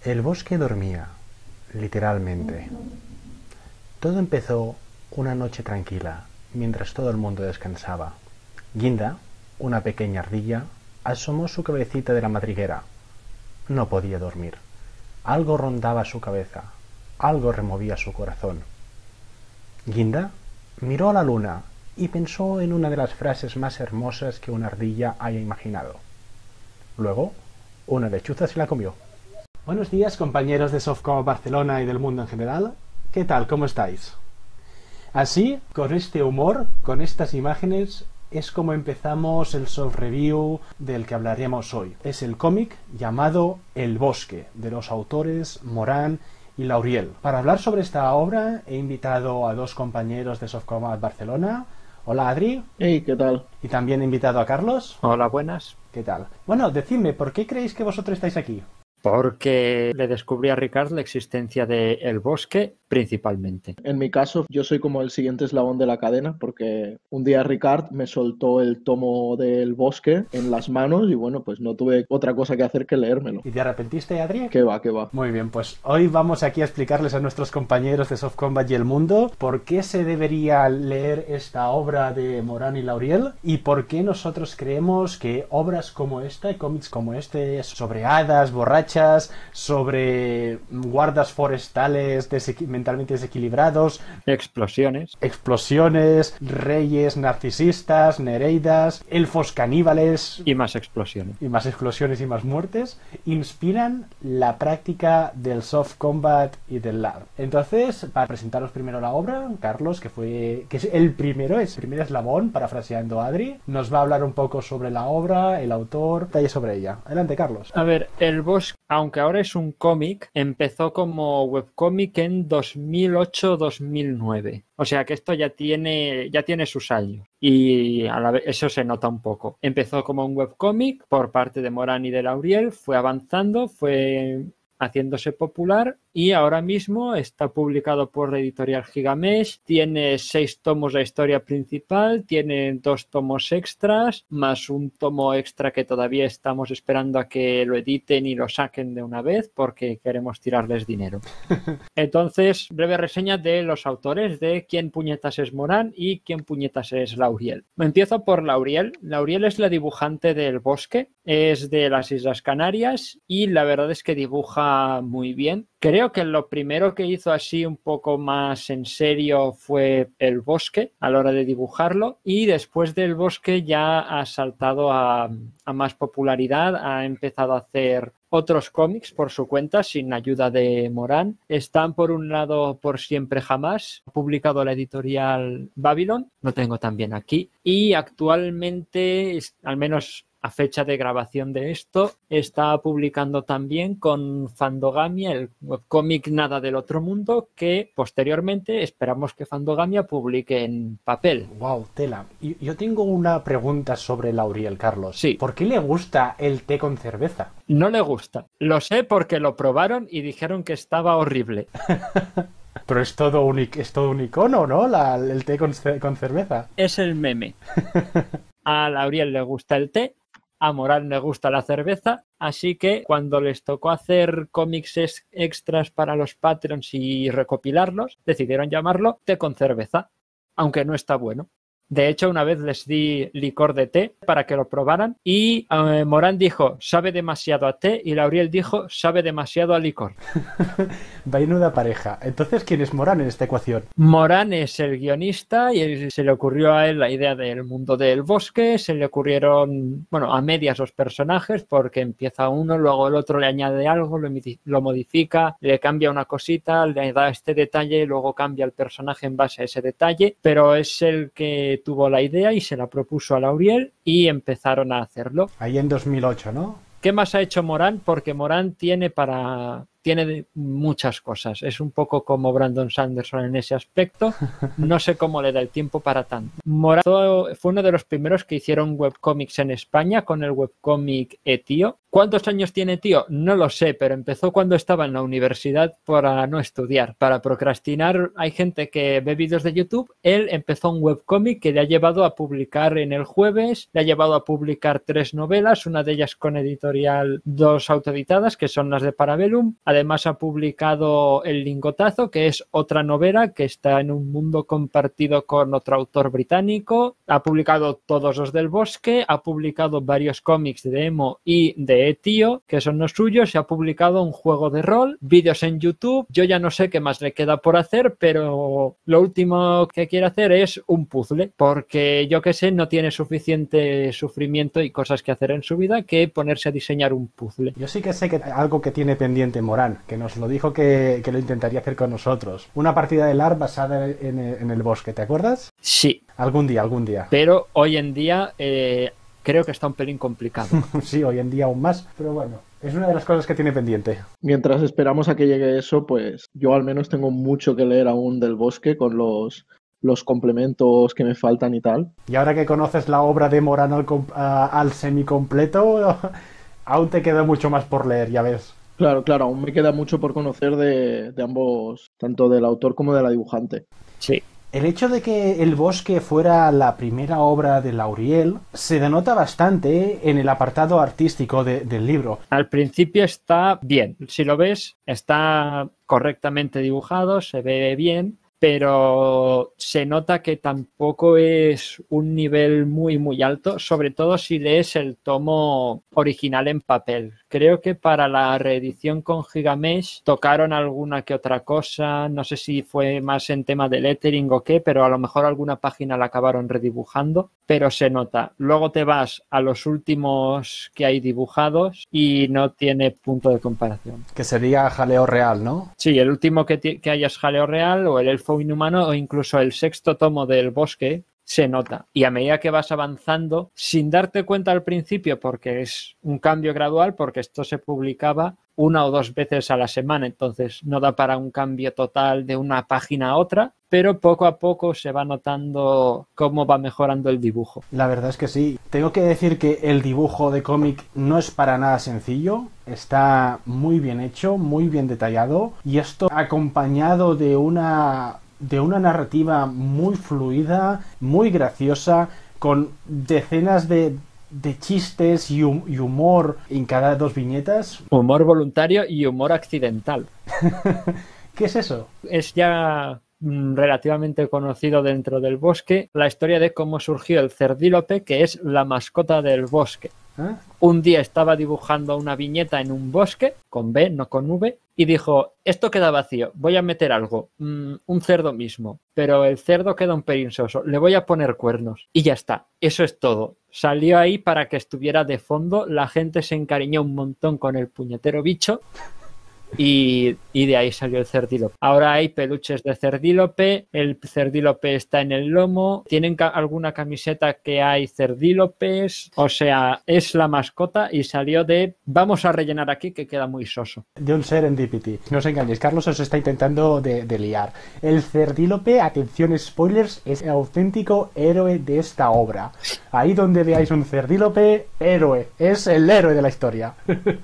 El bosque dormía, literalmente. Todo empezó una noche tranquila, mientras todo el mundo descansaba. Guinda, una pequeña ardilla, asomó su cabecita de la madriguera. No podía dormir. Algo rondaba su cabeza, algo removía su corazón. Guinda miró a la luna y pensó en una de las frases más hermosas que una ardilla haya imaginado. Luego, una lechuza se la comió. Buenos días, compañeros de Softcore Barcelona y del mundo en general. ¿Qué tal? ¿Cómo estáis? Así, con este humor, con estas imágenes, es como empezamos el soft review del que hablaremos hoy. Es el cómic llamado El Bosque, de los autores Morán y Lauriel. Para hablar sobre esta obra he invitado a dos compañeros de Softcore Barcelona. Hola, Adri. Hey, ¿qué tal? Y también he invitado a Carlos. Hola, buenas. ¿Qué tal? Bueno, decidme, ¿por qué creéis que vosotros estáis aquí? Porque le descubrí a Ricard la existencia de El Bosque, principalmente. En mi caso, yo soy como el siguiente eslabón de la cadena, porque un día Ricard me soltó el tomo del Bosque en las manos y bueno, pues no tuve otra cosa que hacer que leérmelo. ¿Y te arrepentiste, Adri? ¿Qué va, qué va? Muy bien, pues hoy vamos aquí a explicarles a nuestros compañeros de Soft Combat y el mundo por qué se debería leer esta obra de Morán y Lauriel y por qué nosotros creemos que obras como esta, cómics como este, sobre hadas, borrachas, sobre guardas forestales mentalmente desequilibrados, explosiones, reyes narcisistas, nereidas, elfos caníbales y más explosiones y más muertes, inspiran la práctica del soft combat y del LARP. Entonces, para presentaros primero la obra, Carlos, que es el primer eslabón, parafraseando a Adri, nos va a hablar un poco sobre la obra, el autor, detalles sobre ella. Adelante, Carlos. A ver, El Bosque, aunque ahora es un cómic, empezó como webcómic en 2008-2009. O sea que esto ya tiene sus años y a la vez eso se nota un poco. Empezó como un webcómic por parte de Morán y de Lauriel, fue avanzando, fue haciéndose popular y ahora mismo está publicado por la editorial Gigamesh. Tiene 6 tomos la historia principal, tiene 2 tomos extras, más un tomo extra que todavía estamos esperando a que lo editen y lo saquen de una vez porque queremos tirarles dinero. Entonces, breve reseña de los autores, de quién puñetas es Morán y quién puñetas es Lauriel. Empiezo por Lauriel. Lauriel es la dibujante del Bosque, es de las Islas Canarias y la verdad es que dibuja muy bien. Creo que lo primero que hizo así un poco más en serio fue El Bosque a la hora de dibujarlo y después del Bosque ya ha saltado a más popularidad, ha empezado a hacer otros cómics por su cuenta sin ayuda de Morán. Están por un lado Por Siempre Jamás, publicado la editorial Babylon, lo tengo también aquí, y actualmente, al menos a fecha de grabación de esto, está publicando también con Fandogamia el webcómic Nada del Otro Mundo, que posteriormente esperamos que Fandogamia publique en papel. Wow, tela. Y yo tengo una pregunta sobre Lauriel, Carlos. Sí. ¿Por qué le gusta el té con cerveza? No le gusta. Lo sé porque lo probaron y dijeron que estaba horrible. Pero es todo un icono, ¿no? El té con cerveza. Es el meme. A Lauriel le gusta el té, a Morán le gusta la cerveza, así que cuando les tocó hacer cómics extras para los Patreons y recopilarlos, decidieron llamarlo Té con cerveza, aunque no está bueno. De hecho, una vez les di licor de té para que lo probaran y Morán dijo, sabe demasiado a té, y Lauriel dijo, sabe demasiado a licor. Vainuda pareja. Entonces, ¿quién es Morán en esta ecuación? Morán es el guionista y se le ocurrió a él la idea del mundo del bosque, se le ocurrieron, a medias los personajes, porque empieza uno, luego el otro le añade algo, lo modifica, le cambia una cosita, le da este detalle, luego cambia el personaje en base a ese detalle, pero es el que tuvo la idea y se la propuso a Lauriel y empezaron a hacerlo. Ahí en 2008, ¿no? ¿Qué más ha hecho Morán? Porque Morán tiene muchas cosas. Es un poco como Brandon Sanderson en ese aspecto. No sé cómo le da el tiempo para tanto. Morán fue uno de los primeros que hicieron webcómics en España con el webcómic Tío. ¿Cuántos años tiene Tío? No lo sé, pero empezó cuando estaba en la universidad para no estudiar, para procrastinar. Hay gente que ve vídeos de YouTube. Él empezó un webcómic que le ha llevado a publicar en El Jueves, le ha llevado a publicar 3 novelas, una de ellas con editorial, 2 autoeditadas, que son las de Parabellum. Además ha publicado El lingotazo, que es otra novela que está en un mundo compartido con otro autor británico. Ha publicado Todos los del bosque, ha publicado varios cómics de Emo y de Etio, que son los suyos, y ha publicado un juego de rol, vídeos en YouTube. Yo ya no sé qué más le queda por hacer, pero lo último que quiere hacer es un puzzle, porque yo que sé, no tiene suficiente sufrimiento y cosas que hacer en su vida que ponerse a diseñar un puzzle. Yo sí que sé que algo que tiene pendiente Morán, que nos lo dijo que lo intentaría hacer con nosotros. Una partida de LARP basada en el bosque, ¿te acuerdas? Sí. Algún día. Pero hoy en día creo que está un pelín complicado. Sí, hoy en día aún más, pero bueno, es una de las cosas que tiene pendiente. Mientras esperamos a que llegue eso, pues yo al menos tengo mucho que leer aún del bosque con los complementos que me faltan y tal. Y ahora que conoces la obra de Morán al semicompleto, aún te queda mucho más por leer, ya ves. Claro, aún me queda mucho por conocer de ambos, tanto del autor como de la dibujante. Sí. El hecho de que El bosque fuera la primera obra de Lauriel se denota bastante en el apartado artístico del libro. Al principio está bien. Si lo ves, está correctamente dibujado, se ve bien, pero se nota que tampoco es un nivel muy, muy alto, sobre todo si lees el tomo original en papel. Creo que para la reedición con Gigamesh tocaron alguna que otra cosa, no sé si fue más en tema de lettering o qué, pero a lo mejor alguna página la acabaron redibujando, pero se nota. Luego te vas a los últimos que hay dibujados y no tiene punto de comparación. Que sería Jaleo Real, ¿no? Sí, el último que haya es Jaleo Real o el Elfo Inhumano o incluso el sexto tomo del Bosque. Se nota, y a medida que vas avanzando, sin darte cuenta al principio, porque es un cambio gradual, porque esto se publicaba 1 o 2 veces a la semana, entonces no da para un cambio total de una página a otra, pero poco a poco se va notando cómo va mejorando el dibujo. La verdad es que sí. Tengo que decir que el dibujo de cómic no es para nada sencillo, está muy bien hecho, muy bien detallado, y esto acompañado de una narrativa muy fluida, muy graciosa, con decenas de chistes y humor en cada 2 viñetas. Humor voluntario y humor accidental. ¿Qué es eso? Es ya relativamente conocido dentro del bosque la historia de cómo surgió el cerdílope, que es la mascota del bosque. ¿Eh? Un día estaba dibujando una viñeta en un bosque, con B, no con V, y dijo, esto queda vacío, voy a meter algo, un cerdo mismo, pero el cerdo queda un pelín soso, le voy a poner cuernos, y ya está, eso es todo. Salió ahí para que estuviera de fondo, la gente se encariñó un montón con el puñetero bicho, y de ahí salió el cerdílope. Ahora hay peluches de cerdílope, el cerdílope está en el lomo, tienen alguna camiseta que hay cerdílopes, o sea, es la mascota y salió de vamos a rellenar aquí que queda muy soso. De un serendipity. No os engañéis, Carlos os está intentando de liar. El cerdílope, atención spoilers, es el auténtico héroe de esta obra. Ahí donde veáis un cerdílope, héroe, es el héroe de la historia.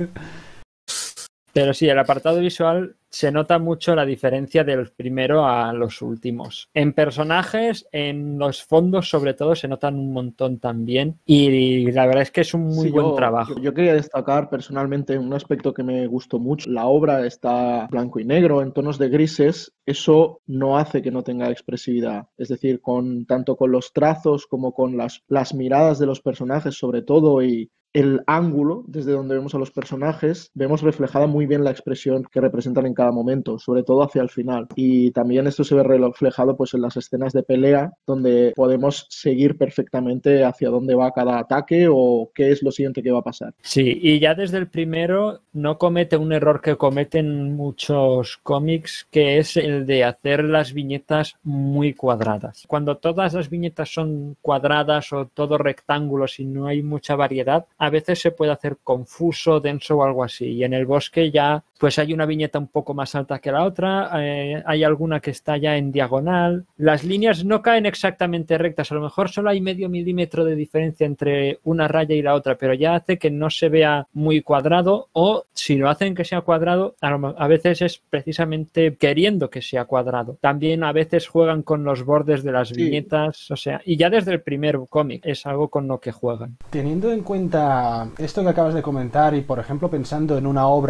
Pero sí, el apartado visual se nota mucho la diferencia del primero a los últimos. En personajes, en los fondos sobre todo se notan un montón también y la verdad es que es un muy buen trabajo. Yo quería destacar personalmente un aspecto que me gustó mucho. La obra está blanco y negro, en tonos de grises. Eso no hace que no tenga expresividad. Es decir, tanto con los trazos como con las miradas de los personajes sobre todo y el ángulo desde donde vemos a los personajes, vemos reflejada muy bien la expresión que representan en cada momento, sobre todo hacia el final. Y también esto se ve reflejado pues, en las escenas de pelea, donde podemos seguir perfectamente hacia dónde va cada ataque o qué es lo siguiente que va a pasar. Sí, y ya desde el primero no comete un error que cometen muchos cómics, que es el de hacer las viñetas muy cuadradas. Cuando todas las viñetas son cuadradas o todo rectángulos y no hay mucha variedad, a veces se puede hacer confuso, denso o algo así. Y en el bosque ya pues hay una viñeta un poco más alta que la otra, hay alguna que está ya en diagonal. Las líneas no caen exactamente rectas, a lo mejor solo hay medio milímetro de diferencia entre una raya y la otra, pero ya hace que no se vea muy cuadrado, o si lo hacen que sea cuadrado, a veces es precisamente queriendo que sea cuadrado. También a veces juegan con los bordes de las viñetas, o sea, y ya desde el primer cómic es algo con lo que juegan. Teniendo en cuenta esto que acabas de comentar y por ejemplo pensando en una obra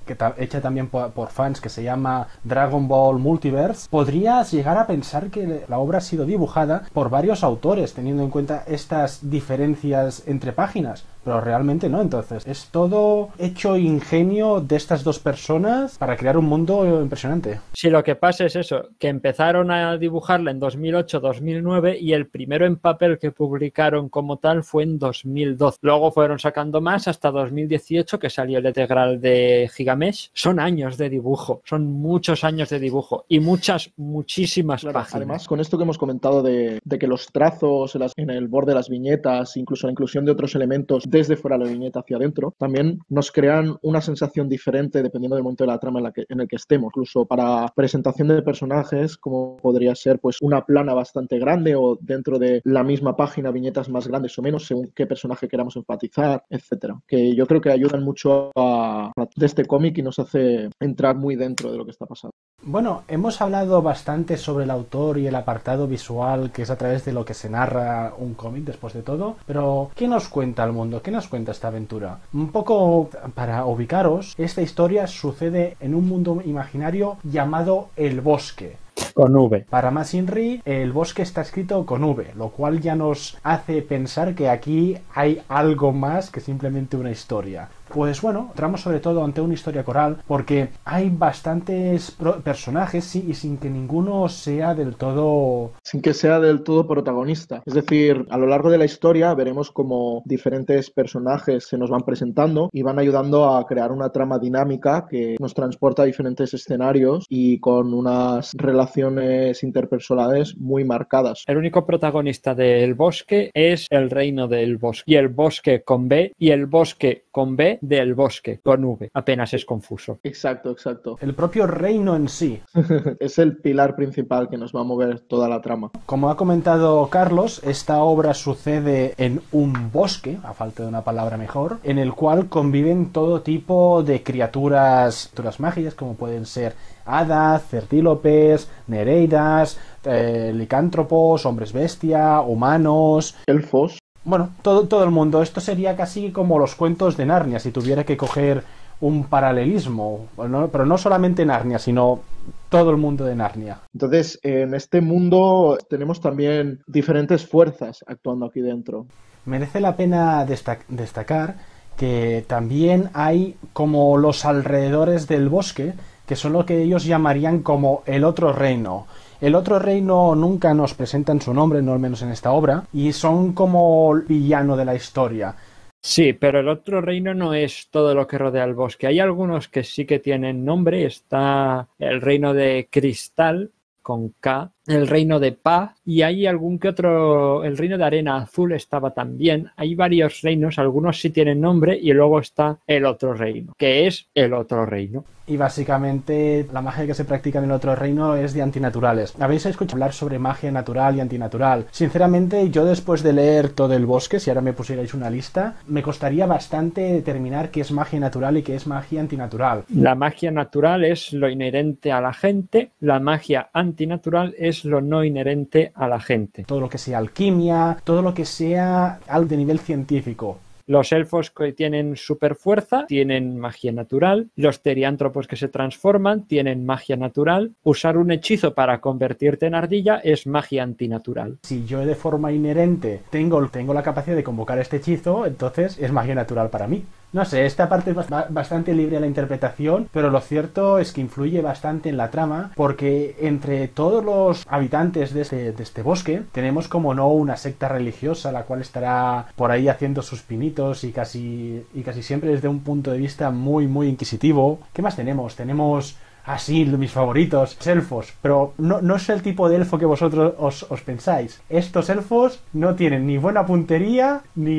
hecha también por fans, que se llama Dragon Ball Multiverse, podrías llegar a pensar que la obra ha sido dibujada por varios autores, teniendo en cuenta estas diferencias entre páginas, pero realmente no. Entonces es todo hecho ingenio de estas dos personas para crear un mundo impresionante. Sí, lo que pasa es eso, que empezaron a dibujarla en 2008-2009 y el primero en papel que publicaron como tal fue en 2012. Luego fueron sacando más hasta 2018, que salió el integral de Gigamesh. Son años de dibujo, son muchos años de dibujo y muchísimas páginas. Además, con esto que hemos comentado de que los trazos en el borde de las viñetas, incluso la inclusión de otros elementos desde fuera de la viñeta hacia adentro, también nos crean una sensación diferente dependiendo del momento de la trama en el que estemos. Incluso para presentación de personajes, como podría ser pues una plana bastante grande o dentro de la misma página viñetas más grandes o menos, según qué personaje queramos enfatizar, etcétera. Que yo creo que ayudan mucho de este cómic y nos hace entrar muy dentro de lo que está pasando. Bueno, hemos hablado bastante sobre el autor y el apartado visual, que es a través de lo que se narra un cómic después de todo, pero ¿qué nos cuenta el mundo? ¿Qué nos cuenta esta aventura? Un poco para ubicaros, esta historia sucede en un mundo imaginario llamado El Bosque. Con V. Para más Inri, El Bosque está escrito con V, lo cual ya nos hace pensar que aquí hay algo más que simplemente una historia. Pues bueno, entramos sobre todo ante una historia coral porque hay bastantes personajes y sin que ninguno sea del todo... Sin que sea del todo protagonista. Es decir, a lo largo de la historia veremos cómo diferentes personajes se nos van presentando y van ayudando a crear una trama dinámica que nos transporta a diferentes escenarios y con unas relaciones interpersonales muy marcadas. El único protagonista del Bosque es el Reino del Bosque. Y el Bosque con B y el Bosque con B del Bosque con V. Apenas es confuso. Exacto. El propio reino en sí. Es el pilar principal que nos va a mover toda la trama. Como ha comentado Carlos, esta obra sucede en un bosque, a falta de una palabra mejor, en el cual conviven todo tipo de criaturas mágicas, como pueden ser hadas, certílopes, nereidas, licántropos, hombres bestia, humanos, elfos. Bueno, todo el mundo. Esto sería casi como los cuentos de Narnia, si tuviera que coger un paralelismo, ¿no? Pero no solamente Narnia, sino todo el mundo de Narnia. Entonces, en este mundo tenemos también diferentes fuerzas actuando aquí dentro. Merece la pena destacar que también hay como los alrededores del bosque, que son lo que ellos llamarían como el otro reino. El otro reino nunca nos presentan su nombre, no al menos en esta obra, y son como el villano de la historia. Sí, pero el otro reino no es todo lo que rodea el bosque. Hay algunos que sí que tienen nombre. Está el reino de Cristal, con K, el reino de Pa, y hay algún que otro, el reino de Arena Azul estaba también. Hay varios reinos, algunos sí tienen nombre, y luego está el otro reino, que es el otro reino. Y básicamente la magia que se practica en el otro reino es de antinaturales. ¿Habéis escuchado hablar sobre magia natural y antinatural? Sinceramente, yo después de leer todo el bosque, si ahora me pusierais una lista, me costaría bastante determinar qué es magia natural y qué es magia antinatural. La magia natural es lo inherente a la gente, la magia antinatural es lo no inherente a la gente. Todo lo que sea alquimia, todo lo que sea algo de nivel científico. Los elfos que tienen superfuerza tienen magia natural. Los teriántropos que se transforman tienen magia natural. Usar un hechizo para convertirte en ardilla es magia antinatural. Si yo de forma inherente tengo la capacidad de convocar este hechizo, entonces es magia natural para mí. No sé, esta parte es bastante libre a la interpretación, pero lo cierto es que influye bastante en la trama, porque entre todos los habitantes de este bosque tenemos como no una secta religiosa, la cual estará por ahí haciendo sus pinitos y casi siempre desde un punto de vista muy muy inquisitivo. ¿Qué más tenemos? Tenemos... así, mis favoritos, los elfos, pero no es el tipo de elfo que vosotros os pensáis. Estos elfos no tienen ni buena puntería,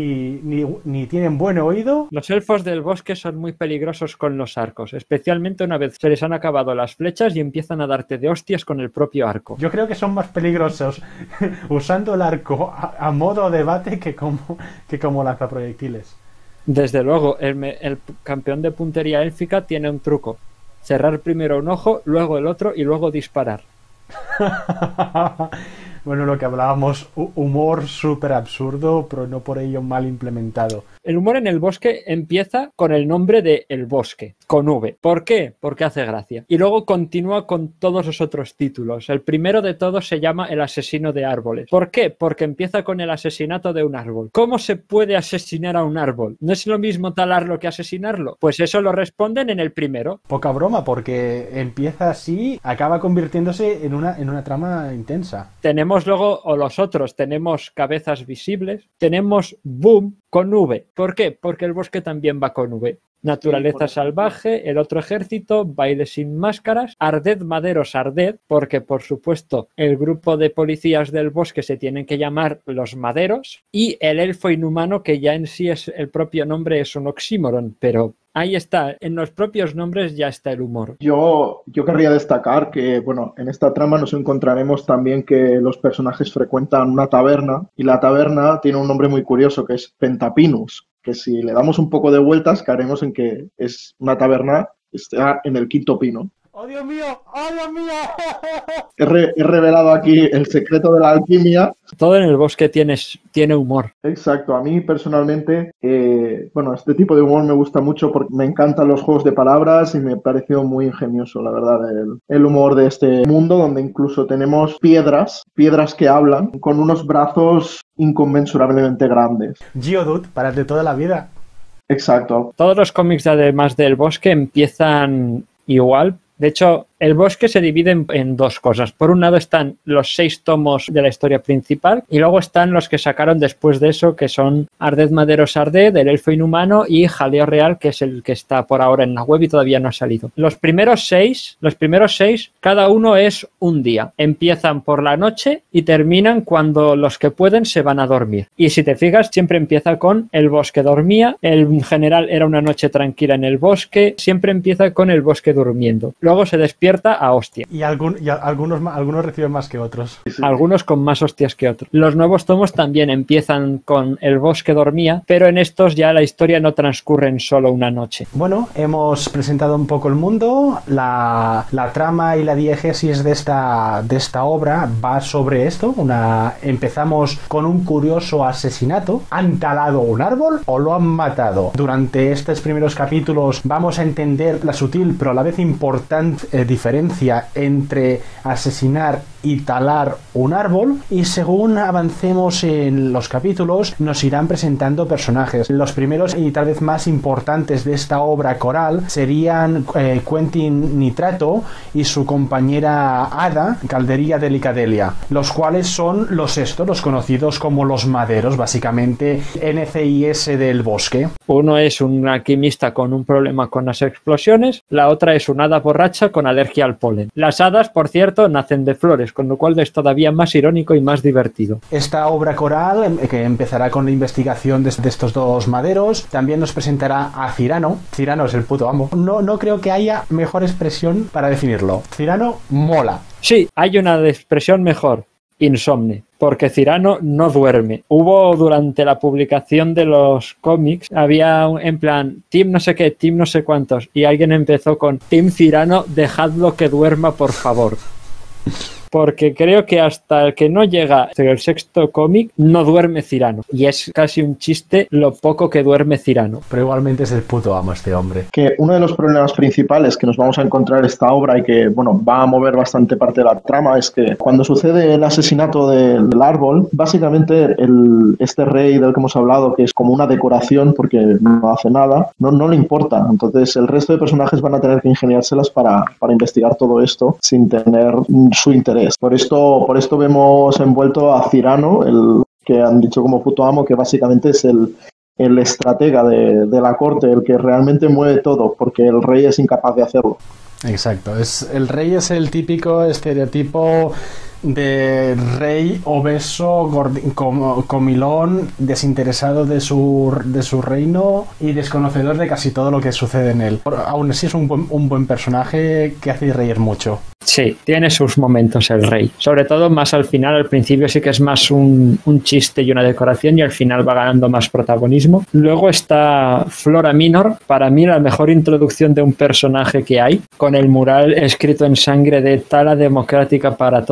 ni tienen buen oído. Los elfos del bosque son muy peligrosos con los arcos, especialmente una vez se les han acabado las flechas y empiezan a darte de hostias con el propio arco. Yo creo que son más peligrosos usando el arco a modo debate que como lanzaproyectiles. Desde luego, el campeón de puntería élfica tiene un truco. Cerrar primero un ojo, luego el otro y luego disparar. Bueno, lo que hablábamos, humor súper absurdo, pero no por ello mal implementado. El humor en el bosque empieza con el nombre de El Bosque, con V. ¿Por qué? Porque hace gracia. Y luego continúa con todos los otros títulos. El primero de todos se llama El asesino de árboles. ¿Por qué? Porque empieza con el asesinato de un árbol. ¿Cómo se puede asesinar a un árbol? ¿No es lo mismo talarlo que asesinarlo? Pues eso lo responden en el primero. Poca broma, porque empieza así, acaba convirtiéndose en una trama intensa. Tenemos luego, o los otros, tenemos Cabezas Visibles, tenemos Boom con V. ¿Por qué? Porque el bosque también va con V. Naturaleza salvaje, El otro ejército, Baile sin máscaras, Arded Maderos Arded, porque por supuesto el grupo de policías del bosque se tienen que llamar los Maderos, y El elfo inhumano, que ya en sí es el propio nombre es un oxímoron, pero ahí está, en los propios nombres ya está el humor. Yo querría destacar que, bueno, en esta trama nos encontraremos también que los personajes frecuentan una taberna y la taberna tiene un nombre muy curioso que es Pentapinus, que si le damos un poco de vueltas caeremos en que es una taberna que está en el quinto pino. ¡Oh, Dios mío! ¡Oh, Dios mío! He revelado aquí el secreto de la alquimia. Todo en el bosque tiene humor. Exacto, a mí personalmente, este tipo de humor me gusta mucho porque me encantan los juegos de palabras y me pareció muy ingenioso, la verdad, el humor de este mundo donde incluso tenemos piedras que hablan con unos brazos inconmensurablemente grandes. Geodude, para el de toda la vida. Exacto. Todos los cómics además del bosque empiezan igual. De hecho, el bosque se divide en dos cosas. Por un lado están los 6 tomos de la historia principal y luego están los que sacaron después de eso, que son Arded Maderos Arded, El elfo inhumano y Jaleo Real, que es el que está por ahora en la web y todavía no ha salido. Los primeros seis, cada uno es un día. Empiezan por la noche y terminan cuando los que pueden se van a dormir. Y si te fijas, siempre empieza con El bosque dormía, en general era una noche tranquila en el bosque, siempre empieza con el bosque durmiendo. Luego se despierta a hostia. Y algunos reciben más que otros. Algunos con más hostias que otros. Los nuevos tomos también empiezan con El bosque dormía, pero en estos ya la historia no transcurre en solo una noche. Bueno, hemos presentado un poco el mundo. La trama y la diegesis de esta obra va sobre esto. Empezamos con un curioso asesinato. ¿Han talado un árbol o lo han matado? Durante estos primeros capítulos vamos a entender la sutil pero a la vez importante diferencia entre asesinar y talar un árbol, y según avancemos en los capítulos nos irán presentando personajes. Los primeros y tal vez más importantes de esta obra coral serían Quentin Nitrato y su compañera Ada, Calderia Delicadelia, los cuales son los conocidos como los Maderos, básicamente NCIS del bosque. Uno es un alquimista con un problema con las explosiones, la otra es una hada borracha con alergia al polen. Las hadas, por cierto, nacen de flores, con lo cual es todavía más irónico y más divertido. Esta obra coral, que empezará con la investigación de estos dos maderos, también nos presentará a Cyrano. Cyrano es el puto amo. No creo que haya mejor expresión para definirlo. Cyrano mola. Sí, hay una expresión mejor. Insomne, porque Cyrano no duerme. Hubo durante la publicación de los cómics, había en plan Team no sé qué, Team no sé cuántos, y alguien empezó con Team Cyrano, dejadlo que duerma por favor. Porque creo que hasta el que no llega el 6º cómic no duerme Cyrano. Y es casi un chiste lo poco que duerme Cyrano. Pero igualmente es el puto amo este hombre. Que uno de los problemas principales que nos vamos a encontrar en esta obra y que, va a mover bastante parte de la trama es que cuando sucede el asesinato del árbol, básicamente este rey del que hemos hablado, que es como una decoración porque no hace nada, no le importa. Entonces el resto de personajes van a tener que ingeniárselas para investigar todo esto sin tener su interés. Por esto vemos envuelto a Cyrano, el que han dicho como puto amo, que básicamente es el estratega de la corte, el que realmente mueve todo, porque el rey es incapaz de hacerlo. Exacto, el rey es el típico estereotipo de rey obeso, comilón, desinteresado de su reino y desconocedor de casi todo lo que sucede en él. Aún así es un buen personaje que hace reír mucho. Sí, tiene sus momentos el rey. Sobre todo más al final, al principio sí que es más un chiste y una decoración y al final va ganando más protagonismo. Luego está Flora Minor, para mí la mejor introducción de un personaje que hay, con el mural escrito en sangre de Tala democrática para todos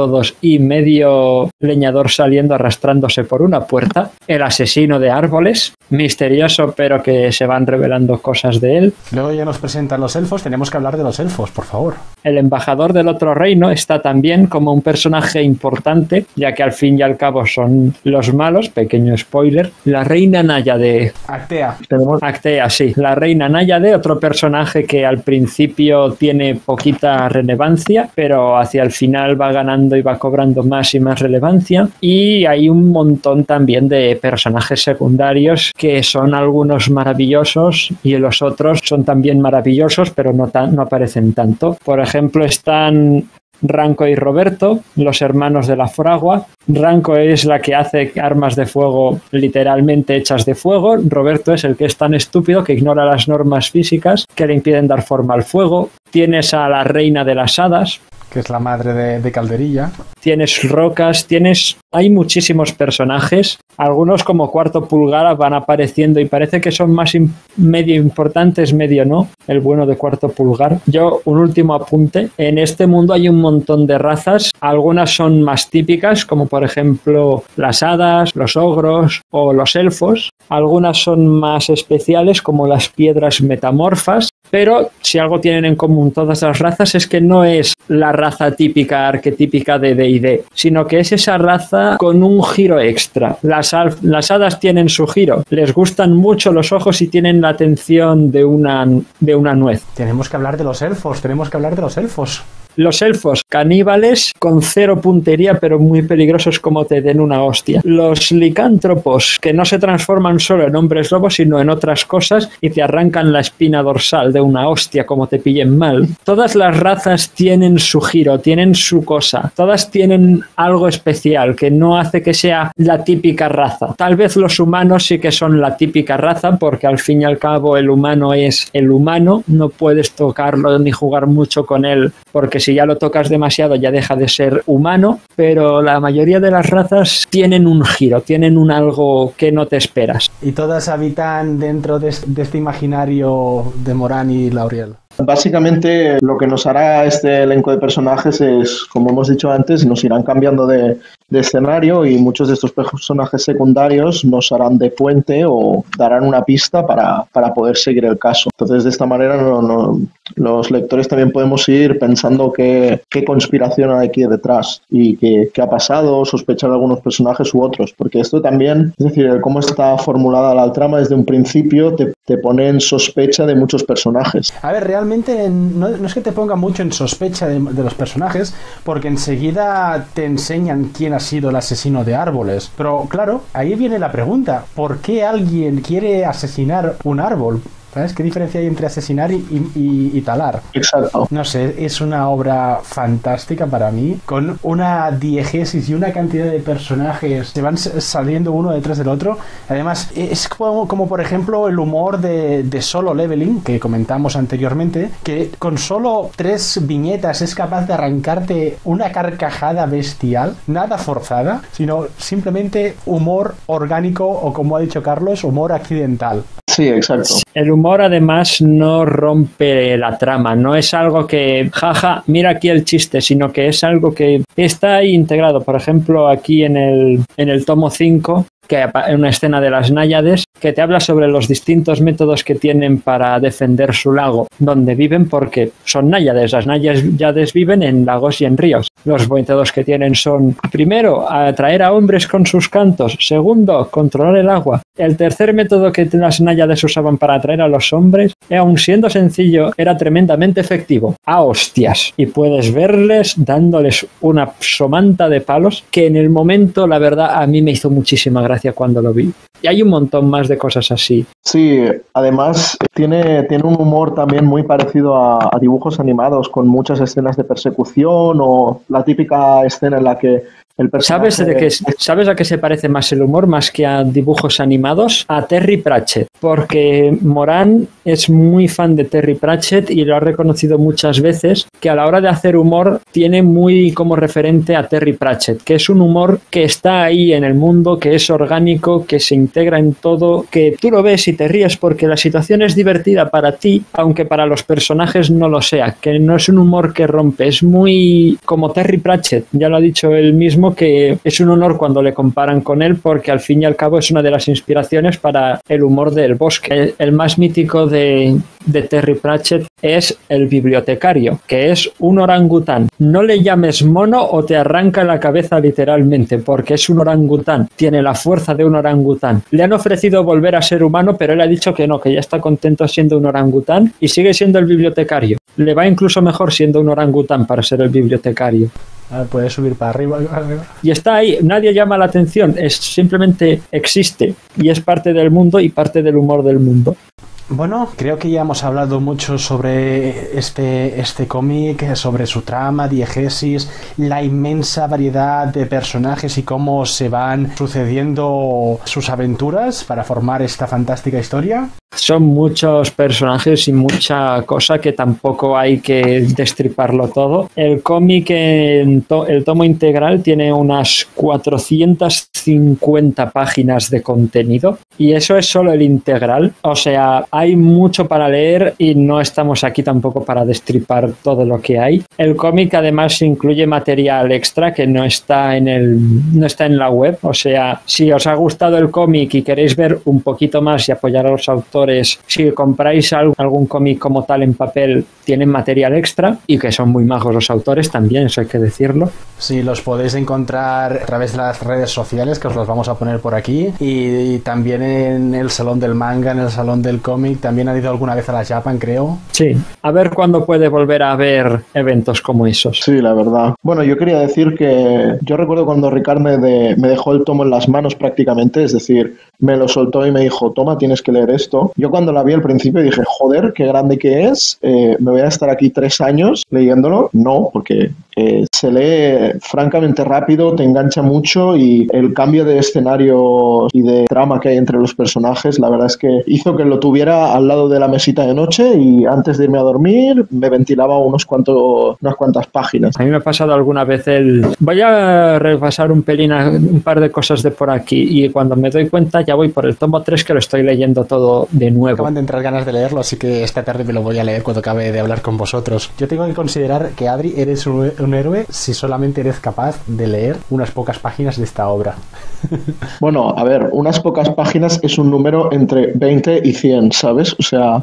y medio leñador saliendo arrastrándose por una puerta, el asesino de árboles, misterioso pero que se van revelando cosas de él. Luego ya nos presentan los elfos, tenemos que hablar de los elfos, por favor. El embajador del otro reino está también como un personaje importante, ya que al fin y al cabo son los malos, pequeño spoiler. La reina Náyade. Actea. Actea, sí. La reina Náyade, otro personaje que al principio tiene poquita relevancia, pero hacia el final va ganando y va cobrando más y más relevancia. Y hay un montón también de personajes secundarios que son algunos maravillosos y los otros son también maravillosos, pero no aparecen tanto. Por ejemplo, están Ranko y Roberto, los hermanos de la fragua. Ranko es la que hace armas de fuego literalmente hechas de fuego. Roberto es el que es tan estúpido que ignora las normas físicas que le impiden dar forma al fuego. Tienes a la reina de las hadas, que es la madre de Calderilla. Tienes rocas, hay muchísimos personajes. Algunos como Cuarto Pulgar van apareciendo y parece que son más medio importantes, medio no. El bueno de Cuarto Pulgar. Un último apunte. En este mundo hay un montón de razas. Algunas son más típicas, como por ejemplo las hadas, los ogros o los elfos. Algunas son más especiales, como las piedras metamorfas. Pero si algo tienen en común todas las razas es que no es la raza típica, arquetípica de D&D, sino que es esa raza con un giro extra. Las hadas tienen su giro, les gustan mucho los ojos y tienen la atención de una nuez. Tenemos que hablar de los elfos, Los elfos, caníbales con 0 puntería, pero muy peligrosos como te den una hostia. Los licántropos, que no se transforman solo en hombres lobos, sino en otras cosas y te arrancan la espina dorsal de una hostia como te pillen mal. Todas las razas tienen su giro, tienen su cosa. Todas tienen algo especial que no hace que sea la típica raza. Tal vez los humanos sí que son la típica raza, porque al fin y al cabo el humano es el humano. No puedes tocarlo ni jugar mucho con él, porque si ya lo tocas demasiado ya deja de ser humano, pero la mayoría de las razas tienen un giro, tienen un algo que no te esperas. Y todas habitan dentro de este imaginario de Morán y Lauriel. Básicamente lo que nos hará este elenco de personajes es, como hemos dicho antes, nos irán cambiando de escenario y muchos de estos personajes secundarios nos harán de puente o darán una pista para poder seguir el caso. Entonces de esta manera los lectores también podemos ir pensando qué conspiración hay aquí detrás y qué ha pasado, sospechar de algunos personajes u otros, porque esto también, es decir, cómo está formulada la trama desde un principio te pone en sospecha de muchos personajes. A ver, realmente no es que te ponga mucho en sospecha de los personajes, porque enseguida te enseñan quién ha sido el asesino de árboles. Pero claro, ahí viene la pregunta: ¿por qué alguien quiere asesinar un árbol? ¿Sabes qué diferencia hay entre asesinar y talar? Exacto. No sé, es una obra fantástica para mí, con una diegesis y una cantidad de personajes que van saliendo uno detrás del otro. Además, es como por ejemplo el humor de Solo Leveling, que comentamos anteriormente, que con solo 3 viñetas es capaz de arrancarte una carcajada bestial, nada forzada, sino simplemente humor orgánico o, como ha dicho Carlos, humor accidental. Sí, exacto. El humor además no rompe la trama, no es algo que, jaja, mira aquí el chiste, sino que es algo que está ahí integrado. Por ejemplo, aquí en el tomo 5, que en una escena de las náyades, que te habla sobre los distintos métodos que tienen para defender su lago, donde viven, porque son náyades. Las náyades viven en lagos y en ríos. Los métodos que tienen son, primero, atraer a hombres con sus cantos. Segundo, controlar el agua. El tercer método que las náyades usaban para atraer a los hombres, aun siendo sencillo, era tremendamente efectivo. ¡A hostias! Y puedes verles dándoles una somanta de palos que en el momento, la verdad, a mí me hizo muchísima gracia cuando lo vi. Y hay un montón más de cosas así. Sí, además tiene un humor también muy parecido a dibujos animados, con muchas escenas de persecución o la típica escena en la que El personaje... ¿Sabes a qué se parece más el humor, más que a dibujos animados? A Terry Pratchett, porque Moran es muy fan de Terry Pratchett y lo ha reconocido muchas veces, que a la hora de hacer humor tiene muy como referente a Terry Pratchett, que es un humor que está ahí en el mundo, que es orgánico, que se integra en todo, que tú lo ves y te ríes porque la situación es divertida para ti, aunque para los personajes no lo sea, que no es un humor que rompe, es muy como Terry Pratchett, ya lo ha dicho él mismo, que es un honor cuando le comparan con él, porque al fin y al cabo es una de las inspiraciones para el humor del Bosque. El más mítico de Terry Pratchett es el bibliotecario, que es un orangután. No le llames mono o te arranca la cabeza literalmente, porque es un orangután, tiene la fuerza de un orangután. Le han ofrecido volver a ser humano, pero él ha dicho que no, que ya está contento siendo un orangután y sigue siendo el bibliotecario. Le va incluso mejor siendo un orangután para ser el bibliotecario. Puede subir para arriba. Y está ahí, nadie llama la atención, simplemente existe y es parte del mundo y parte del humor del mundo. Bueno, creo que ya hemos hablado mucho sobre este cómic, sobre su trama, diegesis, la inmensa variedad de personajes y cómo se van sucediendo sus aventuras para formar esta fantástica historia. Son muchos personajes y mucha cosa que tampoco hay que destriparlo todo. El cómic, el tomo integral, tiene unas 450 páginas de contenido y eso es solo el integral. O sea, hay mucho para leer y no estamos aquí tampoco para destripar todo lo que hay. El cómic además incluye material extra que no está en la web. O sea, si os ha gustado el cómic y queréis ver un poquito más y apoyar a los autores, si compráis algún cómic como tal en papel, tienen material extra y que son muy majos los autores también, eso hay que decirlo. Sí, los podéis encontrar a través de las redes sociales, que os los vamos a poner por aquí, y también en el Salón del Manga, en el Salón del Cómic. También ha ido alguna vez a la Japan, creo. Sí, a ver cuándo puede volver a haber eventos como esos. Sí, la verdad. Bueno, yo quería decir que yo recuerdo cuando Ricard me dejó el tomo en las manos prácticamente, es decir, me lo soltó y me dijo, toma, tienes que leer esto. Yo cuando la vi al principio dije, joder, qué grande que es, me voy a estar aquí 3 años leyéndolo. No, porque se lee francamente rápido, te engancha mucho y el cambio de escenario y de trama que hay entre los personajes, la verdad es que hizo que lo tuviera al lado de la mesita de noche y antes de irme a dormir me ventilaba unas cuantas páginas. A mí me ha pasado alguna vez voy a repasar un par de cosas de por aquí y cuando me doy cuenta ya voy por el tomo 3 que lo estoy leyendo todo de nuevo. Acaban de entrar ganas de leerlo, así que esta tarde me lo voy a leer cuando acabe de hablar con vosotros. Yo tengo que considerar que, Adri, eres un héroe si solamente eres capaz de leer unas pocas páginas de esta obra. Bueno, a ver, unas pocas páginas es un número entre 20 y 100, ¿sabes? O sea...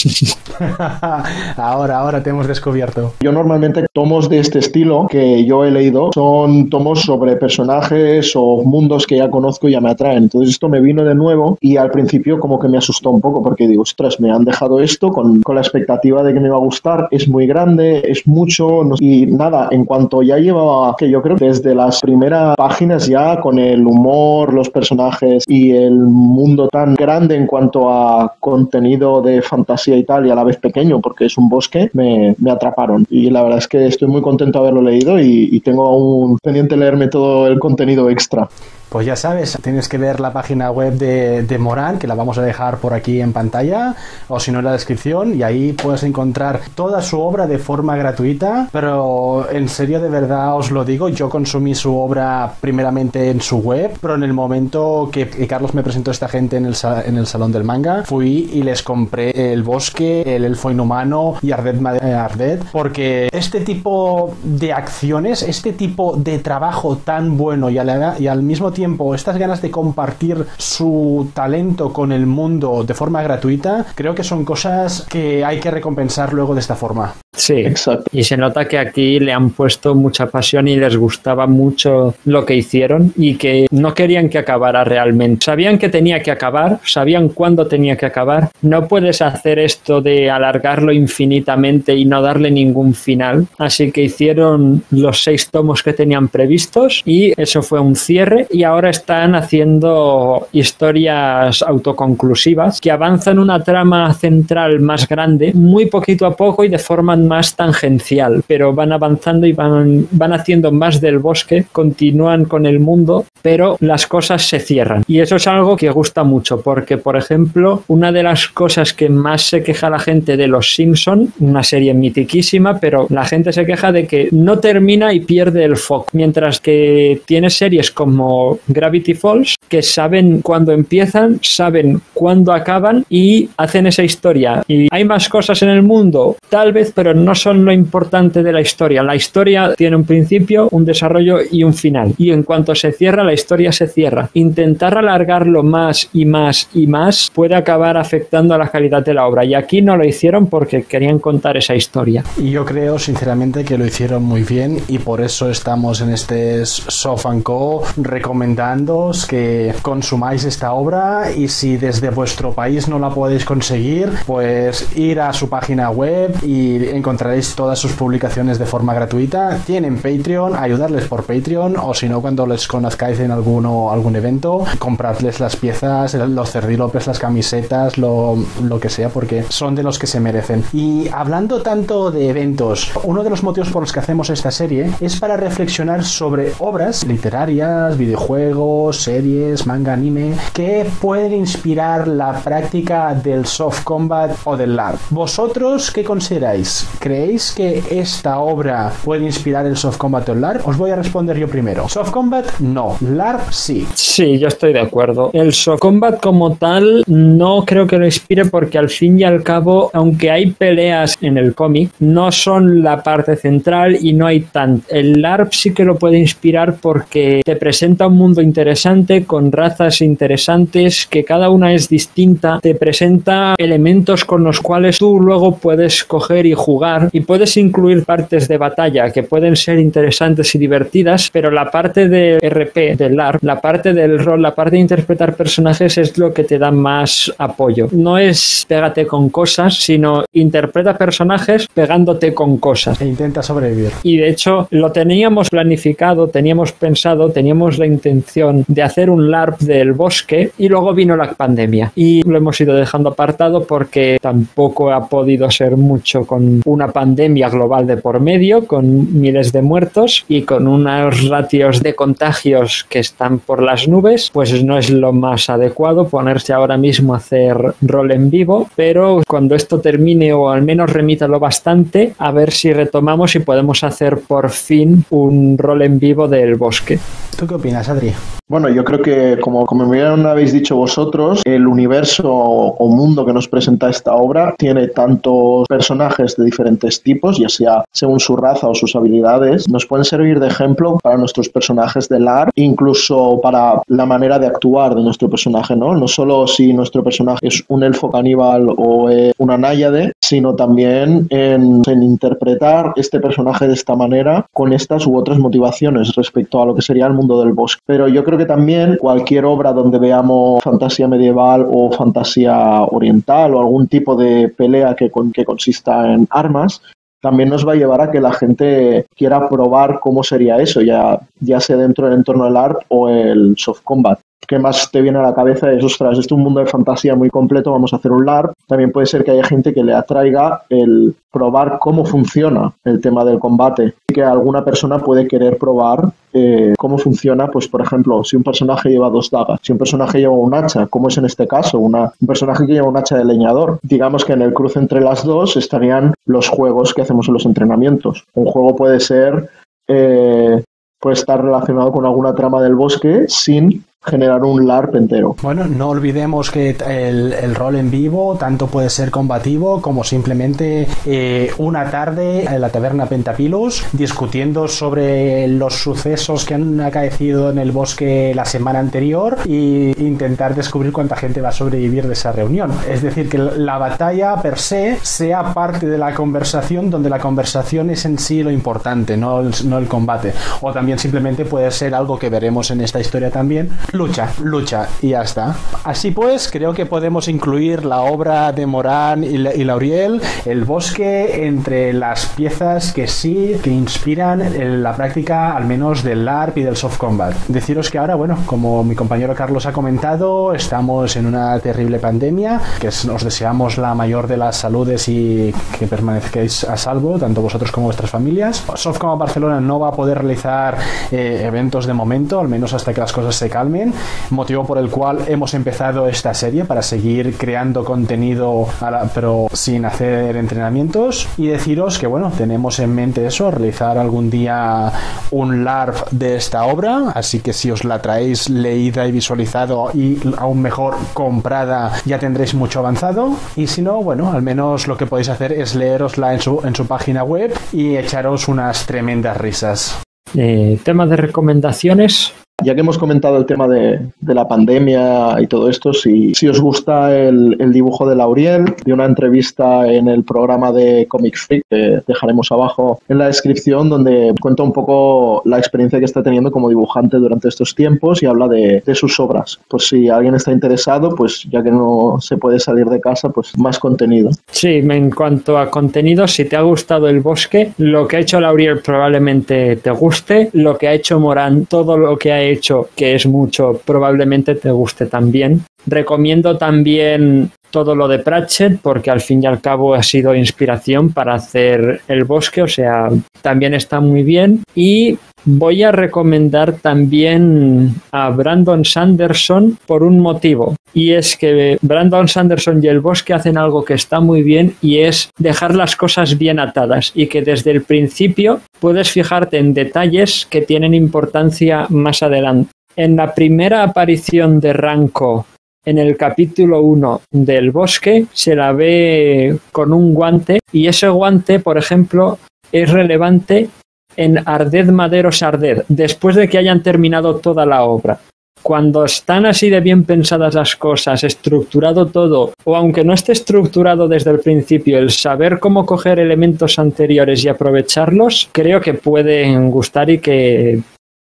Ahora te hemos descubierto. Yo normalmente tomos de este estilo que yo he leído son tomos sobre personajes o mundos que ya conozco y ya me atraen. Entonces esto me vino de nuevo y al principio como que me asustó un poco porque digo, ostras, me han dejado esto con la expectativa de que me iba a gustar. Es muy grande, es mucho y nada, en cuanto ya llevaba, que yo creo que desde las primeras páginas ya con el humor, los personajes y el mundo tan grande en cuanto a contenido de fantasía y tal y a la vez pequeño porque es un bosque, me atraparon y la verdad es que estoy muy contento de haberlo leído y tengo aún pendiente leerme todo el contenido extra. Pues ya sabes, tienes que ver la página web de Moran, que la vamos a dejar por aquí en pantalla, o si no en la descripción, y ahí puedes encontrar toda su obra de forma gratuita, pero en serio, de verdad os lo digo, yo consumí su obra primeramente en su web, pero en el momento que Carlos me presentó a esta gente en el Salón del Manga, fui y les compré El Bosque, El Elfo Inhumano y Ardet, porque este tipo de acciones, este tipo de trabajo tan bueno y al mismo tiempo estas ganas de compartir su talento con el mundo de forma gratuita, creo que son cosas que hay que recompensar luego de esta forma. Sí, exacto. Y se nota que aquí le han puesto mucha pasión y les gustaba mucho lo que hicieron y que no querían que acabara realmente. Sabían que tenía que acabar, sabían cuándo tenía que acabar. No puedes hacer esto de alargarlo infinitamente y no darle ningún final. Así que hicieron los 6 tomos que tenían previstos y eso fue un cierre y ahora están haciendo historias autoconclusivas que avanzan una trama central más grande, muy poquito a poco y de forma más tangencial, pero van avanzando y van haciendo más del bosque, continúan con el mundo, pero las cosas se cierran. Y eso es algo que gusta mucho, porque, por ejemplo, una de las cosas que más se queja la gente de Los Simpson, una serie mitiquísima, pero la gente se queja de que no termina y pierde el foco, mientras que tiene series como Gravity Falls que saben cuándo empiezan, saben cuándo acaban y hacen esa historia. Y hay más cosas en el mundo, tal vez, pero no son lo importante de la historia. La historia tiene un principio, un desarrollo y un final. Y en cuanto se cierra, la historia se cierra. Intentar alargarlo más y más y más puede acabar afectando a la calidad de la obra. Y aquí no lo hicieron porque querían contar esa historia. Y yo creo, sinceramente, que lo hicieron muy bien y por eso estamos en este Soft & Co recomendándoos que consumáis esta obra, y si desde vuestro país no la podéis conseguir, pues ir a su página web y encontraréis todas sus publicaciones de forma gratuita. Tienen Patreon, ayudarles por Patreon, o si no, cuando les conozcáis en algún evento, compradles las piezas, los cerdilopes, las camisetas, lo que sea, porque son de los que se merecen. Y hablando tanto de eventos, uno de los motivos por los que hacemos esta serie es para reflexionar sobre obras literarias, videojuegos, series, manga, anime, que pueden inspirar la práctica del soft combat o del LARP. ¿Vosotros qué consideráis? ¿Creéis que esta obra puede inspirar el soft combat o el LARP? Os voy a responder yo primero. Soft combat, no. LARP, sí. Sí, yo estoy de acuerdo. El soft combat como tal no creo que lo inspire, porque al fin y al cabo, aunque hay peleas en el cómic, no son la parte central y no hay tanto. El LARP sí que lo puede inspirar porque te presenta un mundo interesante con razas interesantes, que cada una es distinta, te presenta elementos con los cuales tú luego puedes coger y jugar, y puedes incluir partes de batalla que pueden ser interesantes y divertidas, pero la parte de RP, del LARP, la parte del rol, la parte de interpretar personajes es lo que te da más apoyo. No es pégate con cosas, sino interpreta personajes pegándote con cosas. E intenta sobrevivir. Y de hecho lo teníamos planificado, teníamos pensado, teníamos la intención de hacer un LARP del bosque, y luego vino la pandemia y lo hemos ido dejando apartado porque tampoco ha podido ser mucho, con una pandemia global de por medio, con miles de muertos y con unos ratios de contagios que están por las nubes. Pues no es lo más adecuado ponerse ahora mismo a hacer rol en vivo, pero cuando esto termine, o al menos remítalo bastante, a ver si retomamos y podemos hacer por fin un rol en vivo del bosque. ¿Tú qué opinas, Adri? Bueno, yo creo que, como bien habéis dicho vosotros, el universo o mundo que nos presenta esta obra tiene tantos personajes de diferentes tipos, ya sea según su raza o sus habilidades. Nos pueden servir de ejemplo para nuestros personajes de LARP, incluso para la manera de actuar de nuestro personaje, ¿no? No solo si nuestro personaje es un elfo caníbal o una náyade, sino también en interpretar este personaje de esta manera con estas u otras motivaciones respecto a lo que sería el mundo del bosque. Pero yo creo que también cualquier obra donde veamos fantasía medieval o fantasía oriental o algún tipo de pelea que consista en armas, también nos va a llevar a que la gente quiera probar cómo sería eso, ya sea dentro del entorno del LARP o el soft combat. ¿Qué más te viene a la cabeza? Es, ostras, esto es un mundo de fantasía muy completo, vamos a hacer un LARP. También puede ser que haya gente que le atraiga el probar cómo funciona el tema del combate, y que alguna persona puede querer probar cómo funciona, pues por ejemplo, si un personaje lleva 2 dagas, si un personaje lleva un hacha, como es en este caso, un personaje que lleva un hacha de leñador. Digamos que en el cruce entre las dos estarían los juegos que hacemos en los entrenamientos. Un juego puede ser, puede estar relacionado con alguna trama del bosque sin generar un LARP entero. Bueno, no olvidemos que el rol en vivo tanto puede ser combativo como simplemente una tarde en la taberna Pentapilus discutiendo sobre los sucesos que han acaecido en el bosque la semana anterior e intentar descubrir cuánta gente va a sobrevivir de esa reunión. Es decir, que la batalla per se sea parte de la conversación, donde la conversación es en sí lo importante, no el combate. O también simplemente puede ser algo que veremos en esta historia también, lucha y ya está. Así pues, creo que podemos incluir la obra de Morán y Lauriel, el bosque, entre las piezas que inspiran la práctica, al menos del LARP y del soft combat. Deciros que ahora, bueno, como mi compañero Carlos ha comentado, estamos en una terrible pandemia, que os deseamos la mayor de las saludes y que permanezcáis a salvo, tanto vosotros como vuestras familias. Soft Combat Barcelona no va a poder realizar eventos de momento, al menos hasta que las cosas se calmen, motivo por el cual hemos empezado esta serie para seguir creando contenido pero sin hacer entrenamientos, y deciros que bueno, tenemos en mente eso, realizar algún día un LARP de esta obra, así que si os la traéis leída y visualizado y aún mejor comprada, ya tendréis mucho avanzado, y si no, bueno, al menos lo que podéis hacer es leerosla en su página web y echaros unas tremendas risas. Tema de recomendaciones. Ya que hemos comentado el tema de la pandemia y todo esto, si os gusta el dibujo de Lauriel, de una entrevista en el programa de Comic Freak, que dejaremos abajo en la descripción, donde cuenta un poco la experiencia que está teniendo como dibujante durante estos tiempos y habla de sus obras. Pues si alguien está interesado, pues ya que no se puede salir de casa, pues más contenido. Sí, en cuanto a contenido, si te ha gustado El Bosque, lo que ha hecho Lauriel probablemente te guste, lo que ha hecho Morán, todo lo que ha hecho, que es mucho, probablemente te guste también. Recomiendo también todo lo de Pratchett, porque al fin y al cabo ha sido inspiración para hacer El Bosque, o sea, también está muy bien. Y voy a recomendar también a Brandon Sanderson por un motivo, y es que Brandon Sanderson y El Bosque hacen algo que está muy bien, y es dejar las cosas bien atadas, y que desde el principio puedes fijarte en detalles que tienen importancia más adelante. En la primera aparición de Ranko, en el capítulo 1 del Bosque, se la ve con un guante, y ese guante, por ejemplo, es relevante en Arded Maderos Arded, después de que hayan terminado toda la obra. Cuando están así de bien pensadas las cosas, estructurado todo, o aunque no esté estructurado desde el principio, el saber cómo coger elementos anteriores y aprovecharlos, creo que pueden gustar y que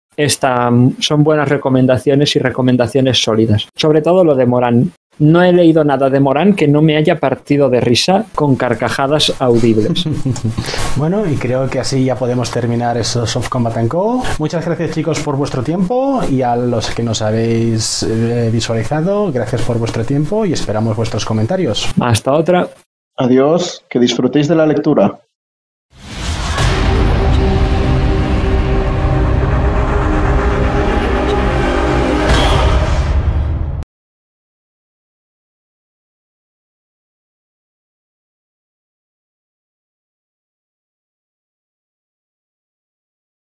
son buenas recomendaciones y recomendaciones sólidas. Sobre todo lo de Morán. No he leído nada de Morán que no me haya partido de risa con carcajadas audibles. Bueno, y creo que así ya podemos terminar eso Soft Combat & Co. Muchas gracias, chicos, por vuestro tiempo, y a los que nos habéis visualizado, gracias por vuestro tiempo y esperamos vuestros comentarios. Hasta otra. Adiós, que disfrutéis de la lectura.